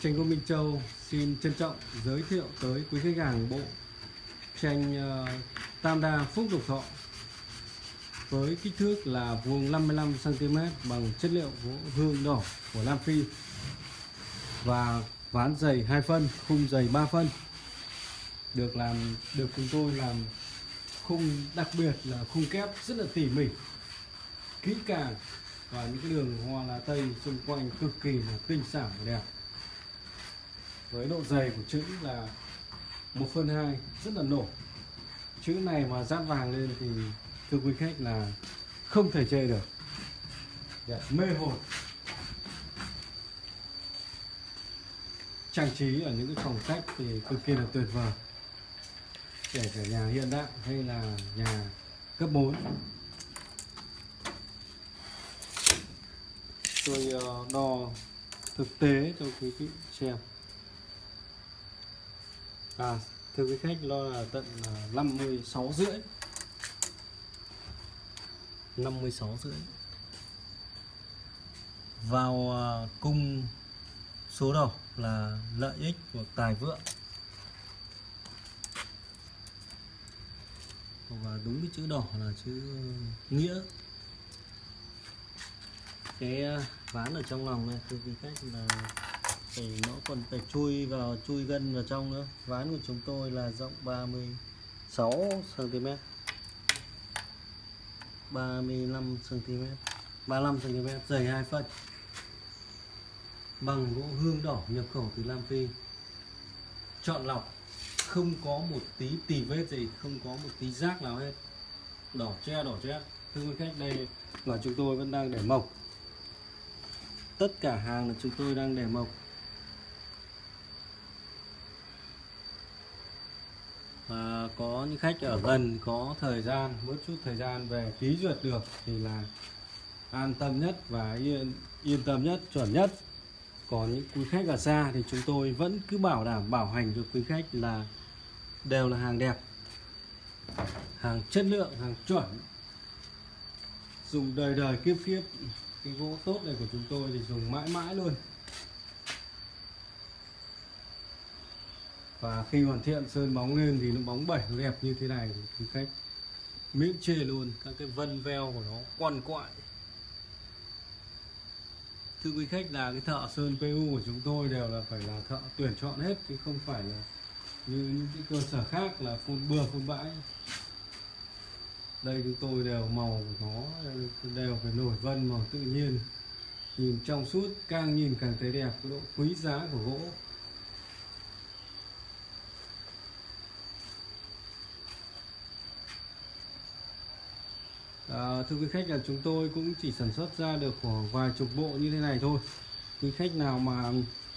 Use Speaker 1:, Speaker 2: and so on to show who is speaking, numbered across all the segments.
Speaker 1: Tranh gỗ Minh Châu xin trân trọng giới thiệu tới quý khách hàng bộ tranh tam đa Phúc Lộc Thọ với kích thước là vuông 55 cm bằng chất liệu gỗ hương đỏ của Nam Phi và ván dày 2 phân, khung dày 3 phân. Được chúng tôi làm khung, đặc biệt là khung kép rất là tỉ mỉ, kỹ càng, và những cái đường hoa lá tây xung quanh cực kỳ là tinh xảo và đẹp. Với độ dày của chữ là 1/2, rất là nổi. Chữ này mà dát vàng lên thì thưa quý khách là không thể chê được, đẹp mê hồn. Trang trí ở những cái phòng khách thì cực kỳ là tuyệt vời, kể cả nhà hiện đại hay là nhà cấp 4. Tôi đo thực tế cho quý vị xem. Thưa quý khách, nó là tận 56 rưỡi. 56 rưỡi. Vào cung số đầu là lợi ích hoặc tài vượng, và đúng cái chữ đỏ là chữ nghĩa. Cái ván ở trong lòng này thưa quý khách là nó còn phải chui gân vào trong nữa. Ván của chúng tôi là rộng 36 cm, 35 cm, 35 cm, dày 2 phân, bằng gỗ hương đỏ nhập khẩu từ Nam Phi, chọn lọc, không có một tí tì vết gì, không có một tí rác nào hết, đỏ tre. Thưa quý khách, đây là chúng tôi vẫn đang để mộc, tất cả hàng là chúng tôi đang để mộc. Và có những khách ở gần có thời gian, một chút thời gian về ký duyệt được thì là an tâm nhất và yên tâm nhất, chuẩn nhất. Còn những quý khách ở xa thì chúng tôi vẫn cứ bảo đảm bảo hành cho quý khách là đều là hàng đẹp, hàng chất lượng, hàng chuẩn, dùng đời kiếp. Cái gỗ tốt này của chúng tôi thì dùng mãi mãi luôn. Và khi hoàn thiện sơn bóng lên thì nó bóng bẩy, nó đẹp như thế này thì khách miễn chê luôn. Các cái vân veo của nó quằn quại. Thưa quý khách, là cái thợ sơn PU của chúng tôi đều là phải là thợ tuyển chọn hết, chứ không phải là như những cái cơ sở khác là phun bừa phun bãi. Đây chúng tôi đều màu của nó đều phải nổi vân màu tự nhiên, nhìn trong suốt, càng nhìn càng thấy đẹp, cái độ quý giá của gỗ. Thưa quý khách, là chúng tôi cũng chỉ sản xuất ra được khoảng vài chục bộ như thế này thôi. Quý khách nào mà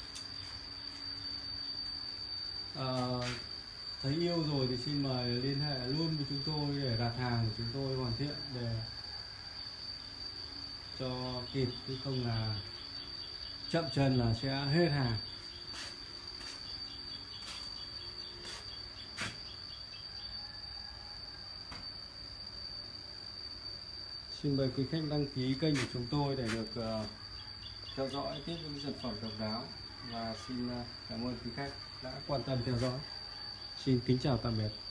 Speaker 1: thấy yêu rồi thì xin mời liên hệ luôn với chúng tôi để đặt hàng, chúng tôi hoàn thiện để cho kịp, chứ không là chậm chân là sẽ hết hàng. Xin mời quý khách đăng ký kênh của chúng tôi để được theo dõi tiếp những sản phẩm độc đáo, và xin cảm ơn quý khách đã quan tâm theo dõi. Xin kính chào tạm biệt.